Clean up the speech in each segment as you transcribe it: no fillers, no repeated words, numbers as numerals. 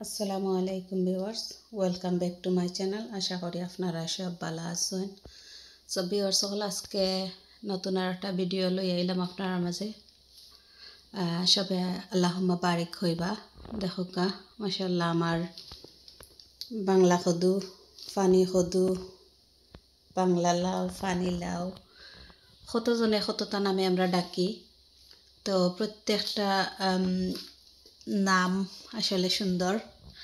আসসালামু আলাইকুম viewers, welcome back to my channel. আশা করি আপনারা সব ভালো আছেন। সো ভিউয়ার্স সকল আজকে নতুন আর একটা ভিডিও লই আইলাম আপনার মাঝে। সবে আল্লাহুম্মা বারিক হইবা। দেখো কা মাশাআল্লাহ আমার বাংলা কদু, ফানি কদু, বাংলা লাউ, ফানি লাউ কতজনে কতটা নামে আমরা ডাকি। তো প্রত্যেকটা নাম আসলে সুন্দর।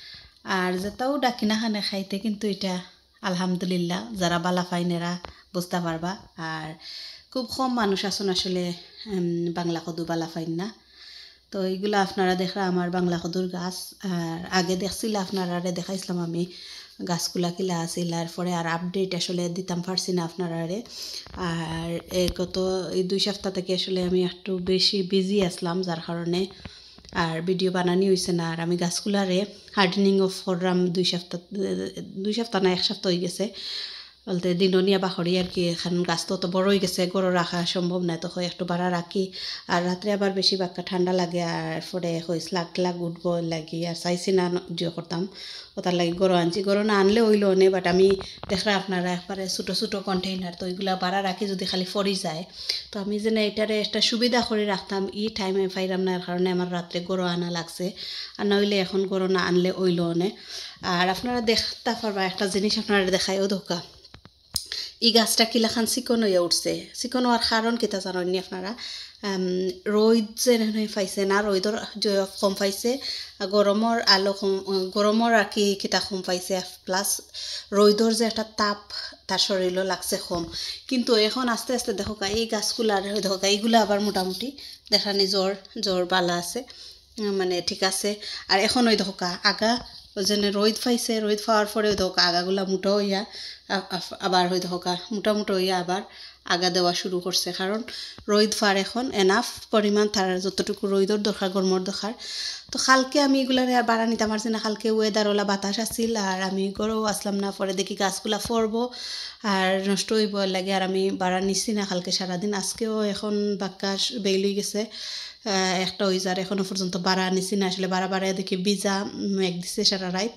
আর যেটাও ডাকি না খানে খাইতে কিন্তু এটা আলহামদুলিল্লাহ যারা বালা ফাইনেরা বুঝতে পারবা। আর খুব কম মানুষ আছেন আসলে বাংলা কদু বালা ফাইন না। তো এইগুলো আপনারা দেখরা আমার বাংলা কদুর গাছ। আর আগে দেখছিল আপনারা দেখাইছিলাম আমি গাছগুলা কিলা আছিল, আর পরে আর আপডেট আসলে দিতাম পারছি না আপনারারে। আর গত এই 2 সপ্তাহ থেকে আসলে আমি একটু বেশি বিজি আসলাম, যার কারণে আর ভিডিও বানানি হয়েছে না। আর আমি গাছগুলারে হার্ডেনিং অফ করলাম 2 সপ্তাহ না 1 সপ্তাহ হয়ে গেছে বলতে দিননিয়া বাখরি আর কি। এখন গাছ তো বড় হয়ে গেছে, গড় রাখা সম্ভব নয়, তখন একটু বাড়া রাখি। আর রাত্রে আবার বেশি বাক্কা ঠান্ডা লাগে, আর পরে লাগ উঠব লাগি আর চাইছি না জিও করতাম ওটার লাগে গরো আনছি। গরো না আনলে হইল নে, বাট আমি দেখরা আপনারা একবারে ছোটো ছোটো কন্টেইনার, তো ওইগুলা বাড়া রাখি যদি খালি ফরি যায়। তো আমি যেন এটারে একটা সুবিধা করে রাখতাম, টাইমে পাইলাম না, এর কারণে আমার রাত্রে গরো আনা লাগছে। আর নইলে এখন গরো না আনলে হইল নে। আর আপনারা দেখতে পারবা একটা জিনিস আপনারা দেখায় ও ধোকা এই গাছটা কিলাখান চিকন হয়ে উঠছে। চিকন হওয়ার কারণ কিতা জানেন আপনারা? রোদ যে পাইছে না, রোদর কম পাইছে, গরমের আলো কম, গরমের আর কি কিতা কম পাইছে, প্লাস রোদর যে একটা তাপ তার শরীরও লাগছে কম। কিন্তু এখন আস্তে আস্তে দেখো এই গাছগুলার দেখো এইগুলো আবার মোটামুটি দেখানি জ্বর বালা আছে, মানে ঠিক আছে। আর এখন ওই দেখো আগা যেন রোদ পাইছে, রোদ পাওয়ার পরে ওই দেখো আগাগুলা মুটো হইয়া আবার হয়ে দেখো মোটামুটি হইয়া আবার আগা দেওয়া শুরু করছে। কারণ রোদ ফার এখন এনাফ পরিমাণ তার যতটুকু রোদর দরকার, গরমর দরকার। তো কালকে আমি এগুলারে আর বাড়া নিতে পারছি না, কালকে ওয়েদারওয়ালা বাতাস আসছিল আর আমি গড়েও আসলাম না। পরে দেখি গাছগুলা ফরবো আর নষ্ট হইব লাগে, আর আমি বাড়া নিচ্ছি না কালকে সারাদিন। আজকেও এখন বাক্কাশ বেইল হয়ে গেছে, একটা হয়ে যার এখনো পর্যন্ত বাড়া নিচ্ছি না। আসলে বাড়া দেখি বিজা মেঘ দিছে সারা রাত।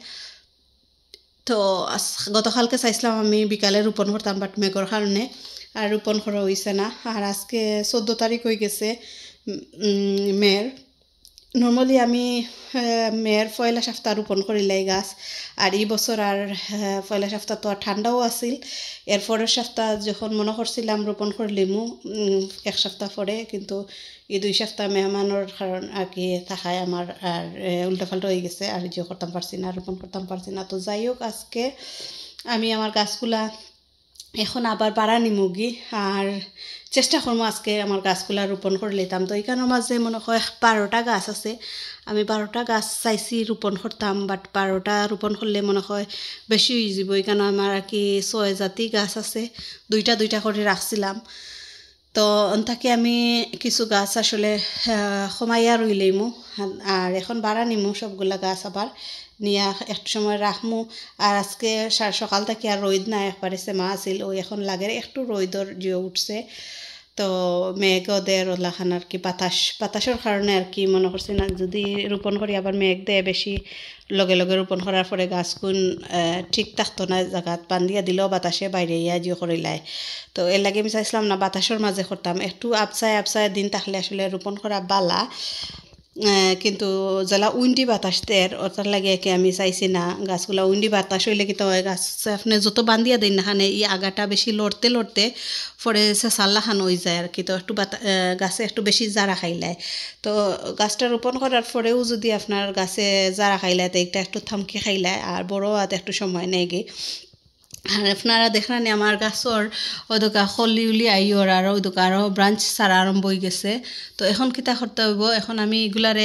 তো গতকালকে চাইছিলাম আমি বিকালে রোপণ করতাম, বাট মেঘর কারণে আর রোপণ করা হয়েছে না। আর আজকে 14 তারিখ হয়ে গেছে মেয়ের। নর্মালি আমি মেয়ের পয়লা সপ্তাহ রোপণ করিলাই গাছ। আর এই বছর আর পয়লা সপ্তাহ তো আর ঠান্ডাও আছিল। এর পরের সপ্তাহ যখন মনে করছিলাম রোপণ করলিমু 1 সপ্তাহ পরে, কিন্তু এই 2 সপ্তাহ মেহমানের কারণ আর কি থাকায় আমার আর উল্টাপাল্টা হয়ে গেছে, আর যে করতাম পারছি না, রোপণ করতাম পারছি না। তো যাই হোক, আজকে আমি আমার গাছগুলা এখন আবার বাড়া নিমুগি আর চেষ্টা করবো আজকে আমার গাছগুলা রোপণ করে নিতাম। তো এইখানের মাঝে মনে হয় 12টা গাছ আছে। আমি 12টা গাছ চাইছি রোপণ করতাম, বাট 12টা রোপণ করলে মনে হয় বেশি হয়ে যাব। এইখানে আমার আর কি 6 জাতি গাছ আছে, 2টা করে রাখছিলাম। তো তাকে আমি কিছু গাছ আসলে কমাইয়া রইলেইমু, আর এখন বাড়া নিমু সবগুলা গাছ আবার নিয়ে একটু সময় রাখমু। আর আজকে সকাল থেকে আর রোদ না, একবারে সেমা আছিল। ওই এখন লাগে একটু রোদর জিও উঠছে। তো মেঘ দেয় রোলাখান আর কি বাতাসের কারণে আর কি মনে করছি না যদি রোপণ করি আবার মেঘ দেয় বেশি, লগে লগে রোপণ করার পরে গাছগুন ঠিক থাকতো না, জায়গাত বান্ধিয়া দিলেও বাতাসে বাইরে ইয়া জিও করিলাই। তো এর লাগে আমি চাইছিলাম না বাতাসের মাঝে করতাম, একটু আবসায় দিন থাকলে আসলে রোপণ করা বালা। কিন্তু যারা উইন্ডি বাতাস দেয় ওটার লাগে কি আমি চাইছি না গাছগুলা উইন্ডি বাতাস হইলে কি তো গাছ আপনি যত বান্ধিয়া দিন না খানে ই আগাটা বেশি লড়তে পরে সে সাল্লা খান হয়ে যায় আর কি। তো একটু গাছে একটু বেশি জারা খাইলায়। তো গাছটা রোপণ করার পরেও যদি আপনার গাছে জারা খাইলায় তো একটা একটু থামকি খাইলায়, আর বড় হাতে একটু সময় নেই গে। আর আপনারা দেখলেন আমার গাছর ওইদোকা খলি উলি আইয়র আর ওইদোকা আরও ব্রাঞ্চ ছাড়া আরম্ভ হয়ে গেছে। তো এখন কিতা করতে হইব, এখন আমি এগুলারে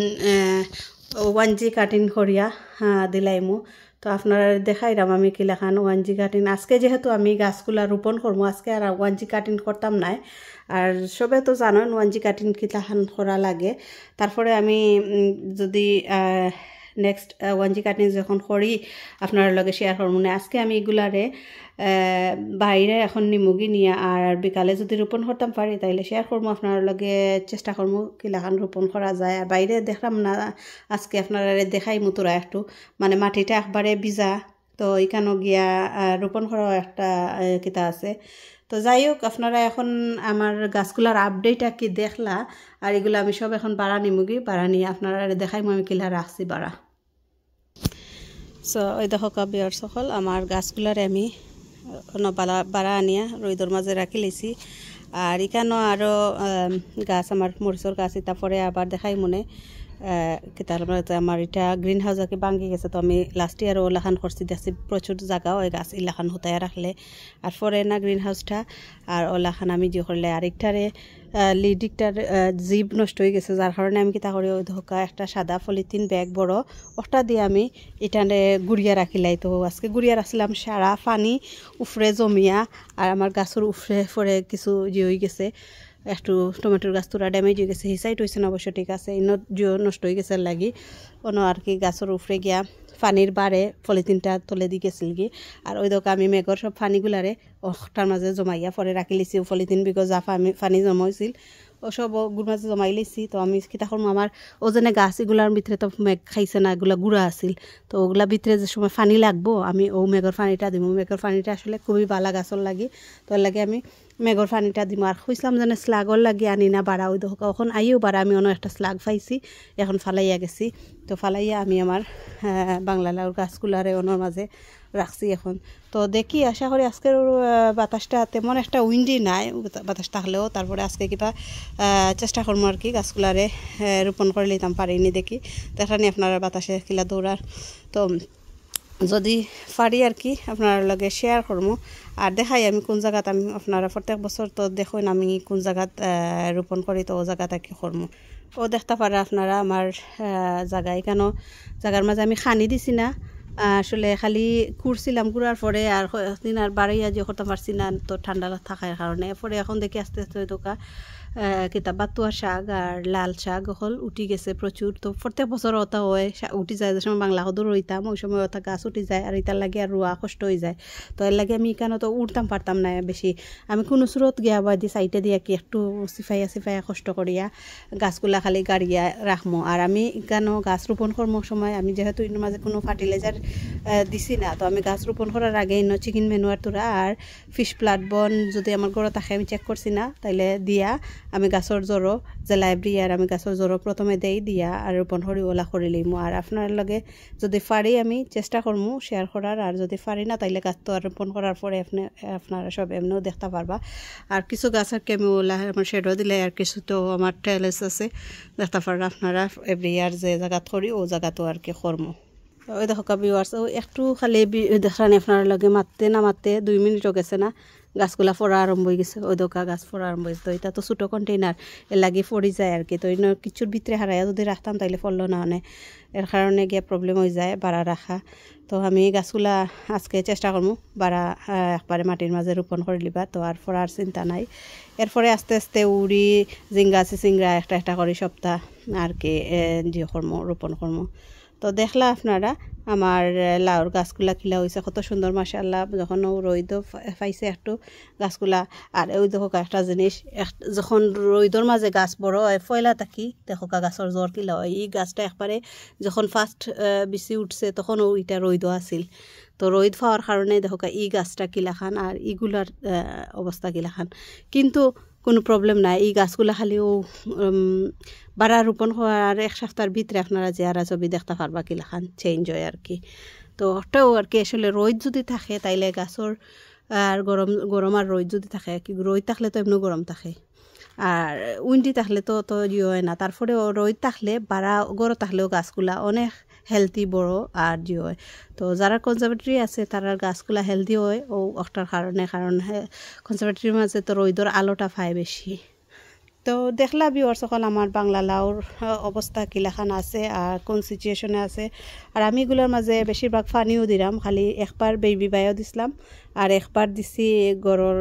1G কাটিং করিয়া দিলাইমু। তো আপনারা দেখাইলাম আমি কিলাখান 1G কাটিং। আজকে যেহেতু আমি গাছগুলা রোপণ করবো, আজকে আর 1G কাটিং করতাম নাই। আর সবে তো জানেন 1G কাটিং কিলাখান করা লাগে। তারপরে আমি যদি নেক্সট 1G কাটিং যখন করি আপনার লগে শেয়ার করব না আজকে আমি এগুলারে বাইরে এখন নিমুগি নিয়ে আর বিকালে যদি রোপণ করতাম পারি তাইলে শেয়ার করবো আপনার লগে চেষ্টা করবো কিলাখান রোপণ করা যায় আর বাইরে দেখলাম না আজকে আপনারা দেখাই মতোরা একটু মানে মাটিটা একবারে ভিজা তো এখানেও গিয়া রোপণ করা একটা কিতা আছে তো যাই হোক আপনারা এখন আমার গাছগুলার আপডেট কি দেখলা আর এগুলো আমি সব এখন বাড়া নিমুগি বাড়া নিয়ে আপনারা দেখাই আমি কিলা রাখছি বাড়া সো ওই দেখো বিয়ার সকল আমার গাছগুলারে আমি বাড়া আনিয়া রোদর মাঝে রাখি লেছি আর এখানেও আরও গাছ আমার মরিচর গাছ এটা পরে আবার দেখাই মনে আমার এটা গ্রিন হাউস আর কি ভাঙ্গি গেছে তো আমি লাস্ট ইয়ার ওলাখান করছি দেখছি প্রচুর জায়গা ওই গাছ ইলাখান হতায় রাখলে আর পরে না গ্রিন হাউসটা আর ওলাখান আমি যে করলে আরেকটারে লিডিকটার জীব নষ্ট হয়ে গেছে যার কারণে আমি কিতা করি ওই ধোকা একটা সাদা পলিথিন ব্যাগ বড় ওটা দিয়ে আমি এটানে গুড়িয়া রাখিলাই তো আজকে গুড়িয়া রাখছিলাম সারা পানি উফরে জমিয়া আর আমার গাছের উফরে ফরে কিছু হয়ে গেছে একটু টমেটোর গাছ তোরা ড্যামেজ হয়ে গেছে হিসাইট হয়েছে না অবশ্য ঠিক আছে ইনো জিও নষ্ট হয়ে গেছে লাগি অন্য আর কি গাছের উপরে গিয়া পানির বারে পলিথিনটা তুলে দিয়ে গেছিল কি আর ওই দোকা আমি মেঘর সব পানিগুলারে ওটার মাঝে জমাইয়া পরে রাখি লিছি পলিথিন বিকজ যা পানি জমা হয়েছিল ও সব ওগুলোর মাঝে জমাই লিছি তো আমি কিতা করবো আমার ওজনে গাছ এগুলার ভিতরে তো মেঘ খাইছে না এগুলা গুঁড়া আছিল তো ওগুলা ভিতরে যে সময় পানি লাগবো আমি ও মেঘর পানিটা দিব মেঘর পানিটা আসলে খুবই ভালো গাছর লাগি তো লাগে আমি মেঘর পানিটা দিব আর খুঁজলাম যেন স্লাগর লাগি আনি না বাড়া ওই দোকা এখন আইও বাড়া আমি অন্য একটা স্লাগ পাইছি এখন ফালাইয়া গেছি তো ফালাইয়া আমি আমার বাংলা লাউর গাছগুলারে ওনার মাঝে রাখছি এখন তো দেখি আশা করি আজকের বাতাসটা তেমন একটা উইন্ডি নাই বাতাস থাকলেও তারপরে আজকে কিবা চেষ্টা করবো আর কি গাছগুলারে রোপণ করে নিতাম পারিনি দেখি দেখানি আপনারা বাতাসে কিলা দৌড়ার তো যদি পারি আর কি আপনার লগে শেয়ার করবো আর দেখাই আমি কোন জায়গাত আমি আপনারা প্রত্যেক বছর তো দেখুন আমি কোন জায়গাত রোপণ করি তো ও জায়গাত আর কি করবো ও দেখতে পারে আপনারা আমার জায়গায় কেন জায়গার মাঝে আমি খানি দিছি না আসলে খালি কুড়ছিলাম কুড়ার পরে আর দিন বাড়াইয়া যে করতে পারছি না তো ঠান্ডা থাকার কারণে পরে এখন দেখি আস্তে আস্তে দোকা কিতা বাতুয়া শাক আর লাল শাক হল উঠি গেছে প্রচুর তো প্রত্যেক বছর ওটা হয় উঠি যায় যে সময় বাংলা সদর রইতাম ওই সময় ওটা গাছ উঠি যায় আর এটার লাগে আর রোয়া কষ্ট হয়ে যায় তো এর লাগে আমি কেন তো উঠতাম পারতাম না বেশি আমি কোনো সুরত গিয়া বা দি সাইডে দিয়া কি একটু সিফাইয়া কষ্ট করিয়া গাছগুলা খালি গাড়িয়া রাখমো আর আমি কেন গাছ রোপণ করার সময় আমি যেহেতু এর মাঝে কোনো ফার্টিলাইজার দিছি না তো আমি গাছ রোপণ করার আগে চিকেন ম্যানুয়ার তোরা আর ফিশ প্লাট বন যদি আমার ঘরে থাকে আমি চেক করছি না তাইলে দিয়া আমি গাছর জড়ো যে লাইব্রেরি আর আমি গাছর জড়ো প্রথমে দেই দিয়া আর রোপণ করি ওলা করে লইমু আর আপনার লগে যদি পারি আমি চেষ্টা করবো শেয়ার করার আর যদি পারি না তাইলে গাছ তো আর রোপণ করার পরে আপনারা সব এমনিও দেখতে পারবা আর কিছু গাছ আর কি আমি ওলা আমার শেডও দিলে আর কিছু তো আমার টেলেস আছে দেখতে পারবা আপনারা এভরি ইয়ার যে জায়গাত করি ও জায়গাতেও আর কি করবো ওই দেখো ভিউয়ার্স একটু খালি দেখানি আপনার লগে মারতে না মারতে 2 মিনিটও গেছে না গাছগুলা ফোড়া আরম্ভ হয়ে গেছে ওই দোকা গাছ ফোড়া আরম্ভ হয়েছে তো এটা তো ছোটো কন্টেইনার এর লাগে ফড়ি যায় আর কি তো কিছুর ভিতরে হারাইয়া যদি রাখতাম তাইলে ফললো না অনেক এর কারণে গিয়ে প্রবলেম হয়ে যায় বাড়া রাখা তো আমি গাছগুলা আজকে চেষ্টা করবো বাড়া একবারে মাটির মাঝে রোপণ করে লিবা তো আর ফোড়ার চিন্তা নাই এরপরে আস্তে আস্তে উড়ি জিঙ্গা চিংড়া একটা করে সপ্তাহ আর কি যে কর্ম রোপণ কর্ম তো দেখলা আপনারা আমার লাউর গাছগুলা কিলা হয়েছে কত সুন্দর মাশাআল্লাহ যখন রোদ পাইছে একটু গাছগুলা আর ওই দেখো একটা জিনিস যখন রোদর মাঝে গাছ বড় হয় ফয়লা থাকি দেখো গাছের জ্বর কিলা হয় এই গাছটা একবারে যখন ফার্স্ট বেশি উঠছে তখন ওইটা রোদ আছিল তো রোদ পাওয়ার কারণে দেখো এই গাছটা কিলা খান আর ইগুলার অবস্থা কিলা খান কিন্তু কোনো প্রবলেম নাই এই গাছগুলা খালিও বাড়া রোপণ হওয়ার 1 সপ্তাহের ভিতরে আপনারা যে আর ছবি দেখতে পারবা কিলাখান চেঞ্জ হয় আর কি তো ওটাও আর কি আসলে রোদ যদি থাকে তাইলে গাছর আর গরম আর রোদ যদি থাকে কি রোদ থাকলে তো এমনি গরম থাকে আর উইন্ডি থাকলে তো ইয়ে হয় না তারপরে রোদ থাকলে বাড়া গরম থাকলেও গাছগুলা অনেক হেলদি বড় আর যে হয় তো যারা কনজারভেটরি আছে তারার গাছগুলা হেলদি হয় ও ওটার কারণে কারণ কনজারভেটরির মাঝে তো রোদর আলোটা পায় বেশি তো দেখলা ভিউয়ার্স সকল আমার বাংলা লাউর অবস্থা কিলাখান আছে আর কোন সিচুয়েশনে আছে আর আমি এগুলোর মাঝে বেশিরভাগ পানিও দিলাম খালি একবার বেবি বায়ো দিছিলাম আর একবার দিছি গরর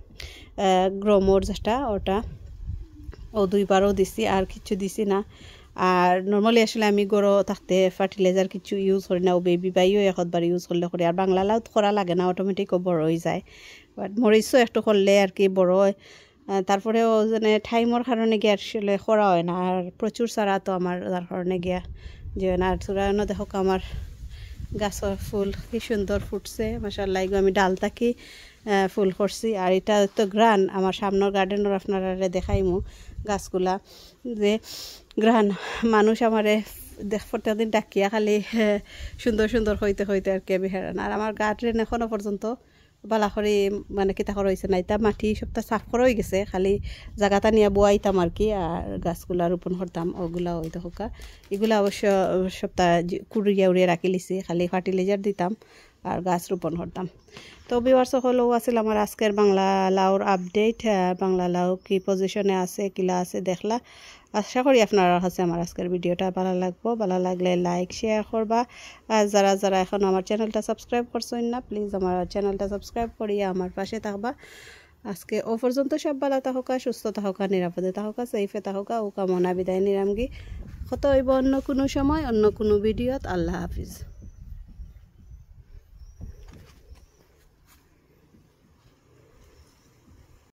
গ্রোমোর যেটা ওটা ও 2বারও দিছি আর কিছু দিছি না আর নর্মালি আসলে আমি গরো থাকতে ফার্টিলাইজার কিছু ইউজ করি না, ও বেবি বাইও একবার ইউজ করলে করি। আর বাংলা লাউ করা লাগে না, অটোমেটিকও বড় হয়ে যায়। বাট মরিচও একটু করলে আর কি বড় হয়। তারপরেও যেন টাইমের কারণে গিয়ে আসলে করা হয় না, আর প্রচুর সারা তো আমার তার কারণে গিয়া যে না। আর তোরা দেখো আমার গাছের ফুল কি সুন্দর ফুটছে মাশাআল্লাহ। এগুলো আমি ডাল থাকি ফুল করছি। আর এটা তো গ্রান আমার সামনের গার্ডেনের আপনারা দেখাইমু গাছগুলা যে গ্রান মানুষ আমারে প্রত্যেকদিন ডাকিয়া খালি সুন্দর সুন্দর হইতে হইতে আর কি আমি হেরান। আর আমার গার্ডেন এখনও পর্যন্ত বালা করে মানে কিতা করা হয়েছে না, এটা মাটি সবটা সাফ করা হয়ে গেছে, খালি জায়গাটা নিয়ে বোয়াইতাম আর কি। আর গাছগুলা রোপণ করতাম, ওগুলা হইতে হোকা। এগুলা অবশ্য সপ্তাহ কুড়িয়া উড়িয়ে রাখি লিছি, খালি ফার্টিলাইজার দিতাম আর গাছ রোপণ করতাম। তো ভিউয়ার্স হলেও আছিল আমার আজকের বাংলা লাউর আপডেট। বাংলা লাউ কি পজিশনে আছে কিলা আছে দেখলা। আশা করি আপনারা কাছে আমার আজকের ভিডিওটা ভালো লাগবো। ভালো লাগলে লাইক শেয়ার করবা। আর যারা যারা এখন আমার চ্যানেলটা সাবস্ক্রাইব করছেন না, প্লিজ আমার চ্যানেলটা সাবস্ক্রাইব করিয়া আমার পাশে থাকবা। আজকে ও পর্যন্ত সব ভালো থাকা, সুস্থ থাকা, নিরাপদে থাকা, সেফে থাকা ও কামনা বিদায় নিরামগি। কত হইব অন্য কোনো সময় অন্য কোনো ভিডিওত। আল্লাহ হাফিজ।